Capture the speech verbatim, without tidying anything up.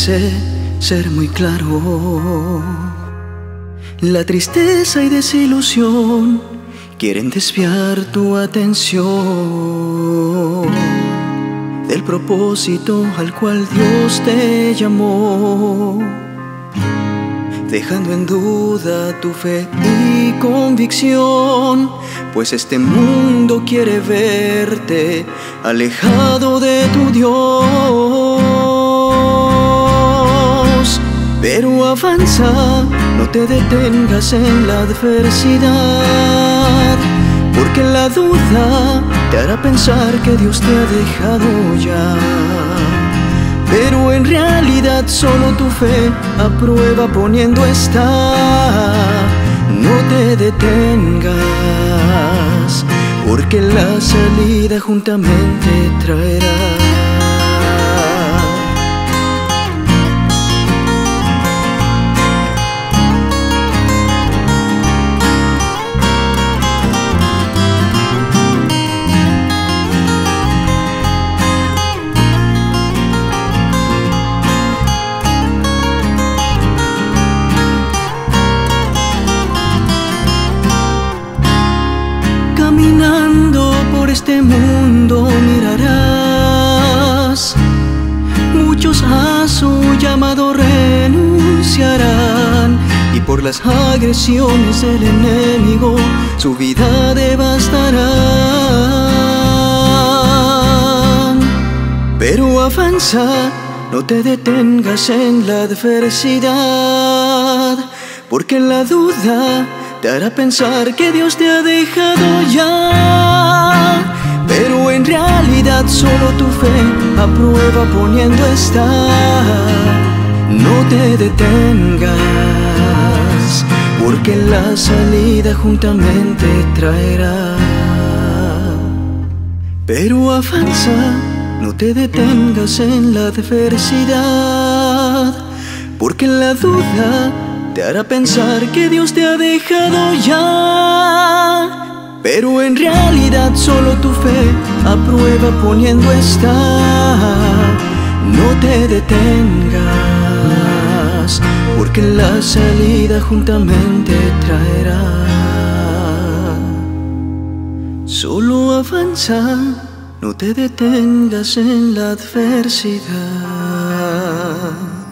parece ser muy claro. La tristeza y desilusión quieren desviar tu atención del propósito al cual Dios te llamó, dejando en duda tu fe y convicción, pues este mundo quiere verte alejado de tu Dios. Pero avanza, no te detengas en la adversidad, porque la duda te hará pensar que Dios te ha dejado ya. Pero en realidad solo tu fe a prueba poniendo está. No te detengas, porque la salida juntamente traerá. Caminando por este mundo mirarás, muchos a su llamado renunciarán, y por las agresiones del enemigo su vida devastarán. Pero avanza, no te detengas en la adversidad, porque la duda te hará pensar que Dios te ha dejado ya. Pero en realidad solo tu fe a prueba poniendo está. No te detengas, porque la salida juntamente traerá. Pero avanza, no te detengas en la adversidad, porque la duda te hará pensar que Dios te ha dejado ya. Pero en realidad solo tu fe a prueba poniendo está. No te detengas, porque la salida juntamente traerá. Solo avanza, no te detengas en la adversidad.